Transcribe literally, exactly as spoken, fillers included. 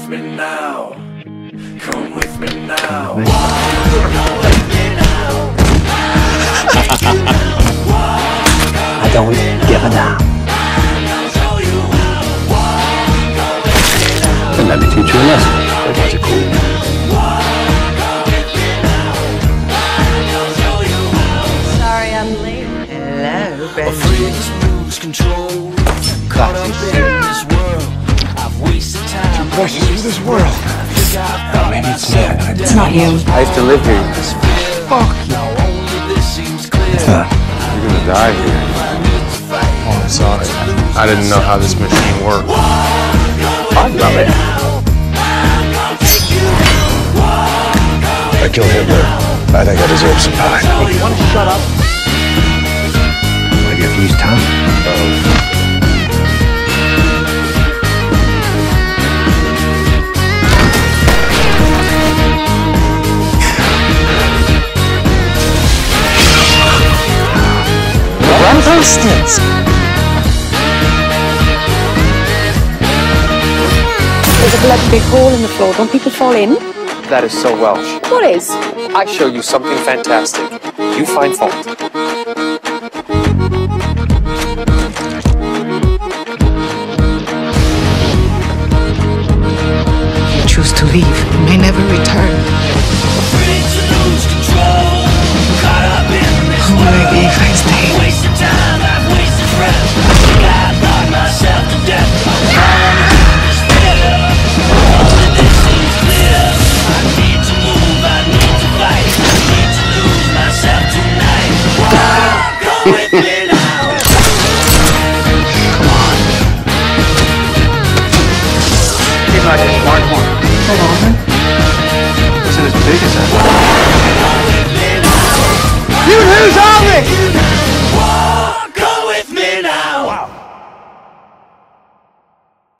with me now. Come with me now. I don't give a damn. And let me teach you a lesson. That's it cool. Sorry I'm late. Hello, baby. Afraid to lose control. Caught up in this world. I've wasted time. Precious in this world. Oh, maybe it's me. It's not you. I used to live here. Fuck. Huh. You're gonna die here. Oh, I'm sorry. I didn't know how this machine worked. I love it. I killed Hitler. I think I deserve some pie. Hey, you wanna shut up? I get to use time. Rumpelstiltskin. There's a bloody big hole in the floor. Don't people fall in? That is so Welsh. What is? I show you something fantastic. You find fault. You choose to leave. You may never return. Afraid to lose control. Caught up in this Who will I be world. if I stay? Wasted time, I've wasted breath. I think I've knocked myself to death. I'm falling into despair. Only this seems clear. I need to move, I need to fight. I need to lose myself tonight. Come with me now. He's like a smart one. Hold on. Isn't as big as that. Come with me now. You lose all this!